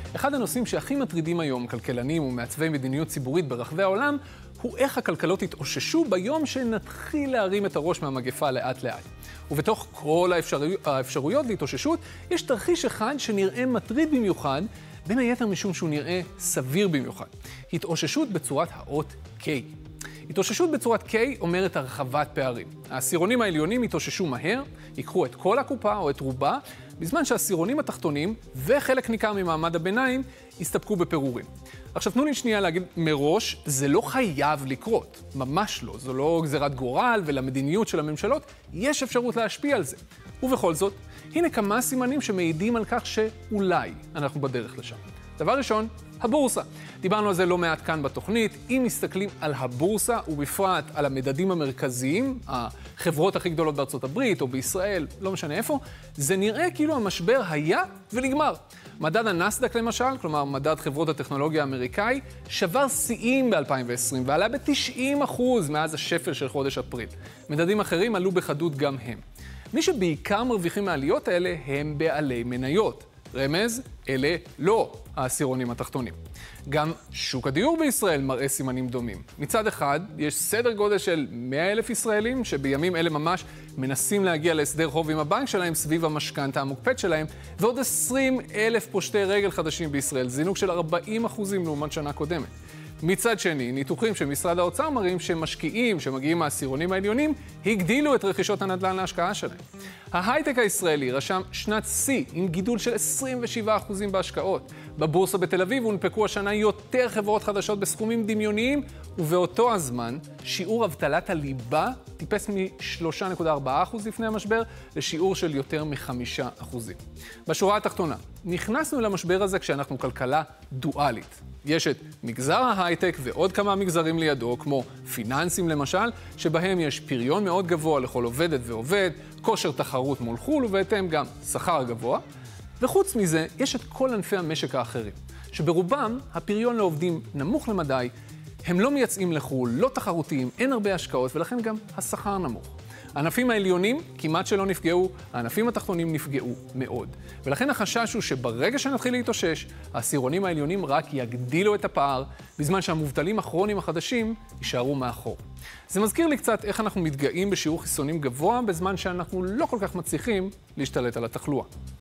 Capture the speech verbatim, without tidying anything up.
אחד הנושאים שהכי מטרידים היום כלכלנים ומעצבי מדיניות ציבורית ברחבי העולם, הוא איך הכלכלות יתאוששו ביום שנתחיל להרים את הראש מהמגפה לאט לאט. ובתוך כל האפשרי... האפשרויות להתאוששות, יש תרחיש אחד שנראה מטריד במיוחד, בין היתר משום שהוא נראה סביר במיוחד. התאוששות בצורת האות K. התאוששות בצורת K אומרת הרחבת פערים. העשירונים העליונים יתאוששו מהר, ייקחו את כל הקופה או את רובה, בזמן שהעשירונים התחתונים וחלק ניכר ממעמד הביניים יסתפקו בפירורים. עכשיו תנו לי שנייה להגיד מראש, זה לא חייב לקרות, ממש לא, זו לא גזירת גורל ולמדיניות של הממשלות יש אפשרות להשפיע על זה. ובכל זאת, הנה כמה סימנים שמעידים על כך שאולי אנחנו בדרך לשם. דבר ראשון, הבורסה. דיברנו על זה לא מעט כאן בתוכנית. אם מסתכלים על הבורסה ובפרט על המדדים המרכזיים, החברות הכי גדולות בארצות הברית או בישראל, לא משנה איפה, זה נראה כאילו המשבר היה ונגמר. מדד הנסדק למשל, כלומר מדד חברות הטכנולוגיה האמריקאי, שבר שיאים ב-אלפיים ועשרים ועלה ב-תשעים אחוז מאז השפל של חודש אפריל. מדדים אחרים עלו בחדות גם הם. מי שבעיקר מרוויחים מהעליות האלה הם בעלי מניות. רמז, אלה לא העשירונים התחתונים. גם שוק הדיור בישראל מראה סימנים דומים. מצד אחד, יש סדר גודל של מאה אלף ישראלים שבימים אלה ממש מנסים להגיע להסדר חוב עם הבנק שלהם סביב המשכנתא המוקפאת שלהם, ועוד עשרים אלף פושטי רגל חדשים בישראל, זינוק של ארבעים אחוזים לעומת שנה קודמת. מצד שני, ניתוחים של משרד האוצר מראים שמשקיעים שמגיעים מהעשירונים העליונים הגדילו את רכישות הנדל"ן להשקעה שלהם. ההייטק הישראלי רשם שנת שיא עם גידול של עשרים ושבעה אחוזים בהשקעות. בבורסה בתל אביב הונפקו השנה יותר חברות חדשות בסכומים דמיוניים, ובאותו הזמן שיעור אבטלת הליבה טיפס מ-שלושה נקודה ארבעה אחוז לפני המשבר לשיעור של יותר מ-חמישה אחוזים. בשורה התחתונה, נכנסנו למשבר הזה כשאנחנו כלכלה דואלית. יש את מגזר ההייטק ועוד כמה מגזרים לידו, כמו פיננסים למשל, שבהם יש פריון מאוד גבוה לכל עובדת ועובד, כושר תחרות מול חול ובהתאם גם שכר גבוה. וחוץ מזה, יש את כל ענפי המשק האחרים, שברובם הפריון לעובדים נמוך למדי, הם לא מייצאים לחול, לא תחרותיים, אין הרבה השקעות ולכן גם השכר נמוך. הענפים העליונים כמעט שלא נפגעו, הענפים התחתונים נפגעו מאוד. ולכן החשש הוא שברגע שנתחיל להתאושש, העשירונים העליונים רק יגדילו את הפער, בזמן שהמובטלים הכרוניים החדשים יישארו מאחור. זה מזכיר לי קצת איך אנחנו מתגאים בשיעור חיסונים גבוה, בזמן שאנחנו לא כל כך מצליחים להשתלט על התחלואה.